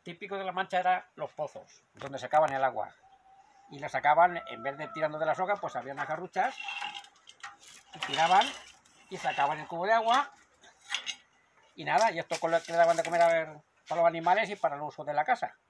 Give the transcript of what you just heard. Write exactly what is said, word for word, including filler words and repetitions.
típico de La Mancha eran los pozos, donde sacaban el agua. Y la sacaban, en vez de tirando de la soga, pues había unas garruchas, y tiraban y sacaban el cubo de agua. Y nada, y esto con lo que le daban de comer a ver, para los animales y para el uso de la casa.